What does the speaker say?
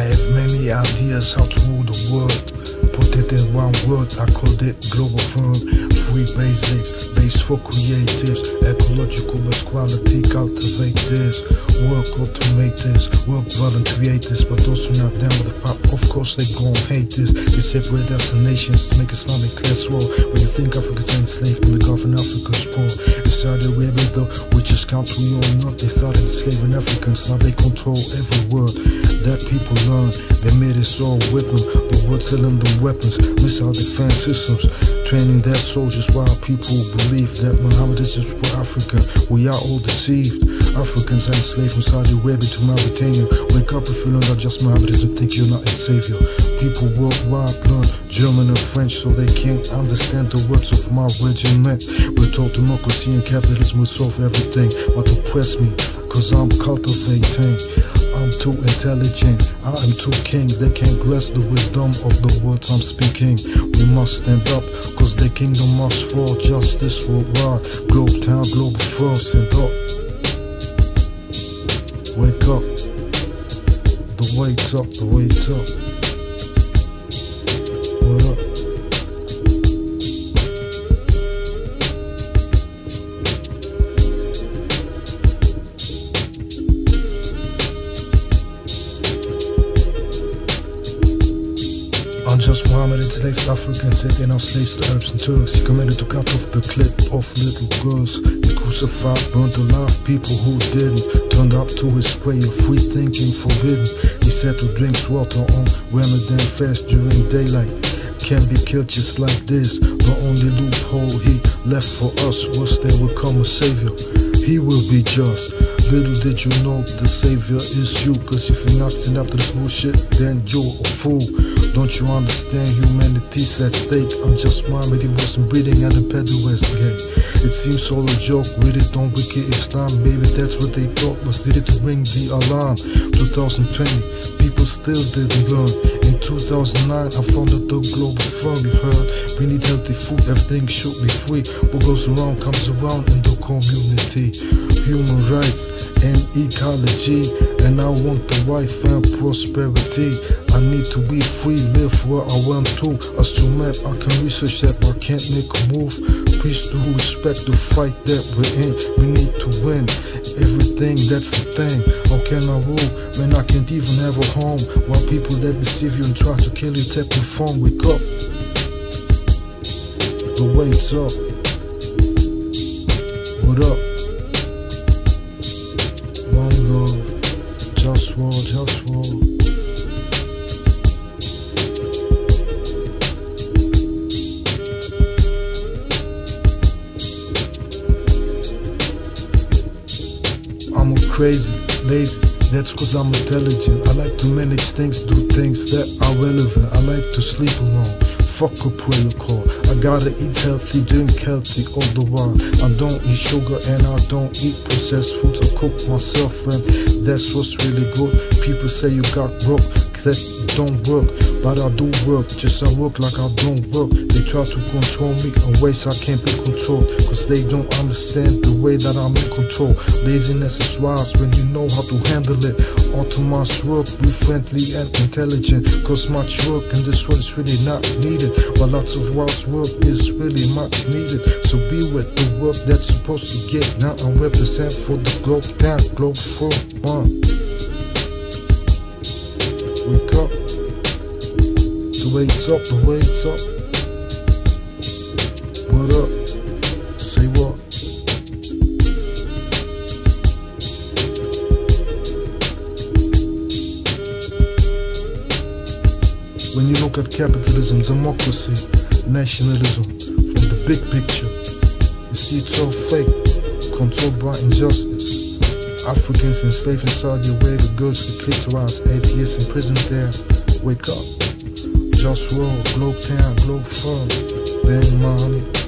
I have many ideas how to rule the world. Put it in one word, I called it Globalfirm. 3 basics, base for creatives. Ecological best quality, cultivate this. Work, automate this. Work, well and create this. But those who not down with the pop, of course they gon' hate this. They separate us in nations to make Islamic class war. When you think Africans are enslaved in the Gulf and Africa's poor. It's Saudi Arabia though, richest country on earth. They started enslaving Africans, now they control every word that people learn. They made us all with them. The world selling them weapons, missile defense systems, training their soldiers while people believe that Muhammad is just for Africa. We are all deceived. Africans are enslaved from Saudi Arabia to Mauritania. Wake up if you learn that just Mohammedanism, think you're not a savior. People worldwide learn German and French so they can't understand the words of my regiment. We're told democracy and capitalism will solve everything, but oppress me, cause I'm cultivating. I'm too intelligent, I am too king. They can't grasp the wisdom of the words I'm speaking. We must stand up, cause the kingdom must fall. Justice worldwide, globe town, global first. Stand up, wake up. The weight's up, the weight's up. What up? Unjust Muhammad enslaved Africans, said they're now slaves to Arabs and Turks. He commanded to cut off the clit of little girls. He crucified, burnt alive people who didn't. Turned up to his prayer, free thinking forbidden. He said to drink water on Ramadan fast during daylight. Can be killed just like this. The only loophole he left for us was there will come a savior. He will be just. Little did you know the savior is you. Cause if you not stand up to this bullshit, then you're a fool. Don't you understand humanity's at stake? Unjust Muhammad, he wasn't breathing at the West gate. It seems all a joke with it on wicked Islam. Baby, that's what they thought was needed to ring the alarm. 2020, people still didn't learn. In 2009, I founded the Globalfirm. You heard, we need healthy food, everything should be free. What goes around comes around in the community. Human rights and ecology, and I want the wife and prosperity. I need to be free, live where I want to. As to map, I can research that, but I can't make a move. Peace to respect the fight that we're in. We need to win everything, that's the thing. How can I rule when I can't even have a home? While people that deceive you and try to kill you take your phone. Wake up, the weight's up. What up? One love, JustWar, JustWar. I'm crazy, lazy, that's cause I'm intelligent. I like to manage things, do things that are relevant. I like to sleep alone, fuck a prayer call. I gotta eat healthy, drink healthy all the while. I don't eat sugar and I don't eat processed foods. I cook myself and that's what's really good. People say you got broke, cause that don't work. But I do work, just I work like I don't work. They try to control me in ways I can't be controlled, cause they don't understand the way that I'm in control. Laziness is wise when you know how to handle it. Autonomous work, be friendly and intelligent, cause much work in this world is really not needed. But lots of wise work is really much needed. So be with the work that's supposed to get done and represent for the globe down, globe for one. Wake up, the weight's up, the weight's up. What up? Say what? When you look at capitalism, democracy, nationalism, from the big picture, you see it's all fake, controlled by injustice. Africans enslaved in Saudi Arabia, girls to clitoris, atheists imprisoned there. Wake up, JustWar, Globe Town, Globalfirm, bang money.